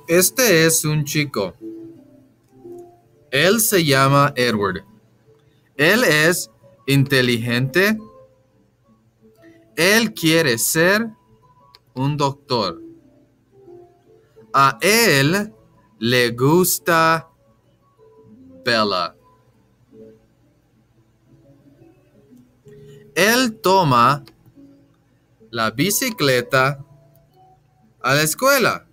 Este es un chico. Él se llama Edward. Él es inteligente. Él quiere ser un doctor. A él le gusta Bella. Él toma la bicicleta a la escuela.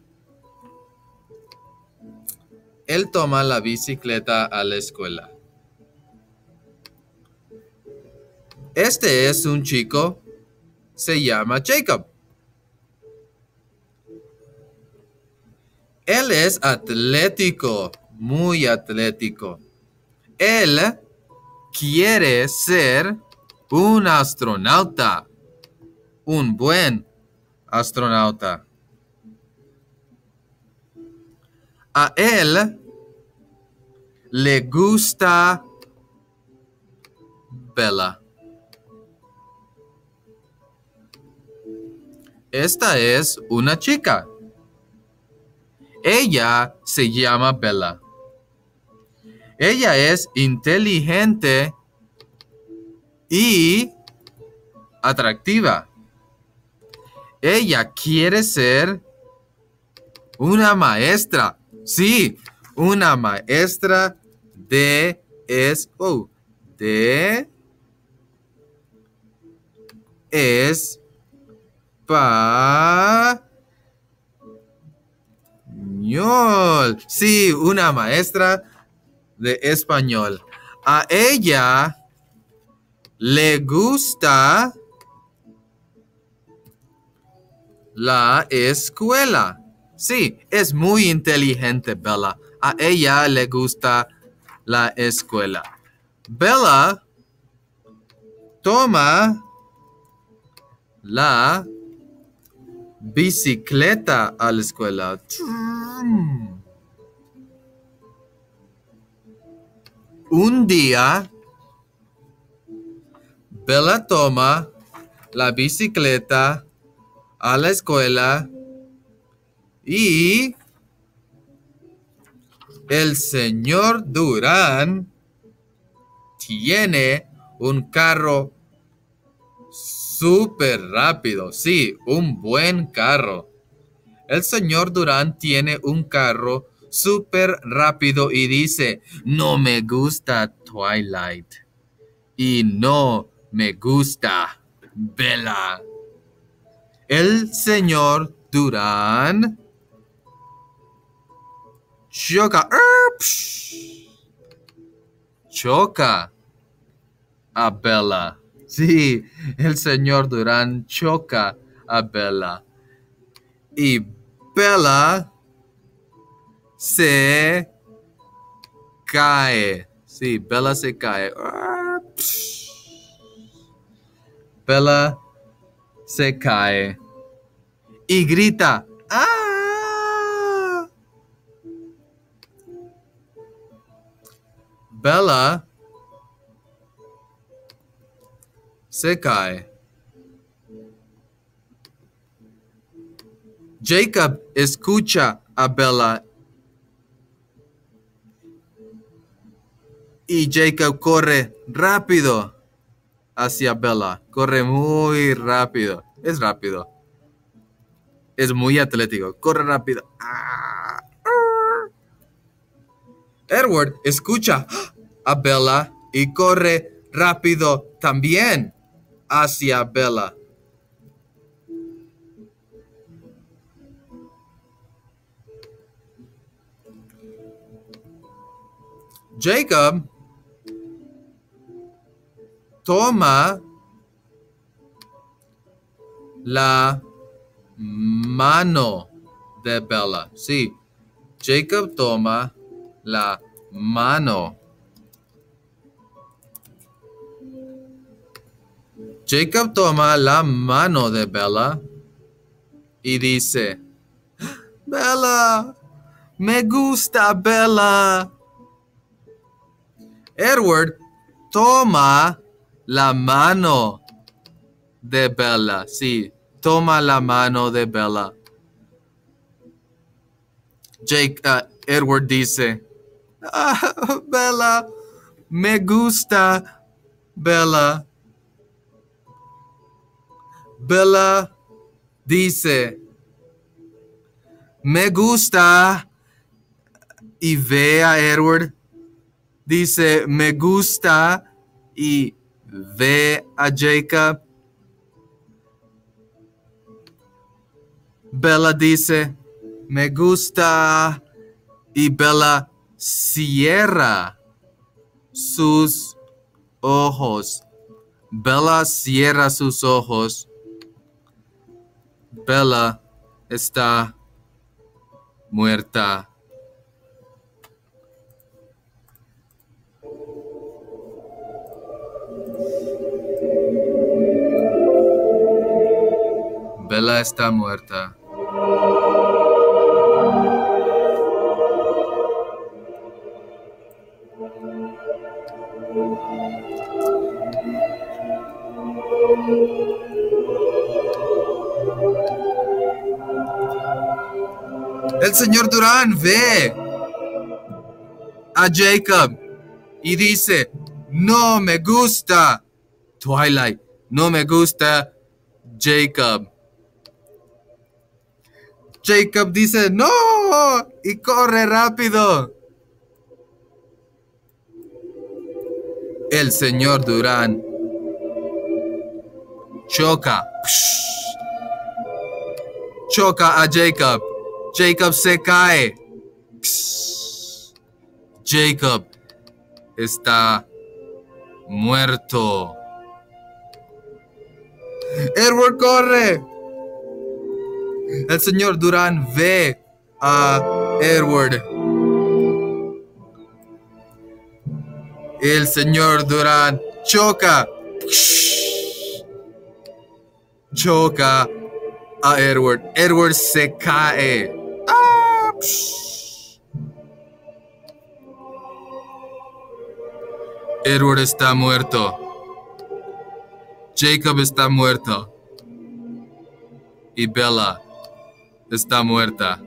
Él toma la bicicleta a la escuela. Este es un chico. Se llama Jacob. Él es atlético, muy atlético. Él quiere ser un astronauta, un buen astronauta. A él le gusta Bella. Esta es una chica. Ella se llama Bella. Ella es inteligente y atractiva. Ella quiere ser una maestra. Sí, una maestra de español. Sí, una maestra de español. A ella le gusta la escuela. Sí, es muy inteligente, Bella. A ella le gusta la escuela. Bella toma la bicicleta a la escuela. Un día, Bella toma la bicicleta a la escuela y el señor Durán tiene un carro súper rápido. Sí, un buen carro. El señor Durán tiene un carro súper rápido y dice, no me gusta Twilight y no me gusta Bella. El señor Durán choca a Bella. Sí, el señor Durán choca a Bella. Y Bella se cae. Sí, Bella se cae. Bella se cae. Y grita. ¡Ah! Bella se cae. Jacob escucha a Bella y Jacob corre rápido hacia Bella. Corre muy rápido. Es rápido. Es muy atlético. Corre rápido. Edward escucha a Bella y corre rápido también hacia Bella. Jacob toma la mano de Bella. Sí, Jacob toma la mano. Jacob toma la mano de Bella y dice, Bella, me gusta Bella. Edward toma la mano de Bella. Sí, toma la mano de Bella. Edward dice, Bella, me gusta, Bella. Bella dice, me gusta. Y ve a Edward. Dice, me gusta. Y ve a Jacob. Bella dice, me gusta. Y Bella cierra sus ojos. Bella cierra sus ojos. Bella está muerta. Bella está muerta. El señor Durán ve a Jacob y dice, no me gusta. Twilight, no me gusta Jacob. Jacob dice, no, y corre rápido. El señor Durán choca. Choca a Jacob. Jacob se cae. Jacob está muerto. Edward corre. El señor Durán ve a Edward. El señor Durán choca. Choca a Edward. Edward se cae. Edward está muerto. Jacob está muerto. Y Bella está muerta.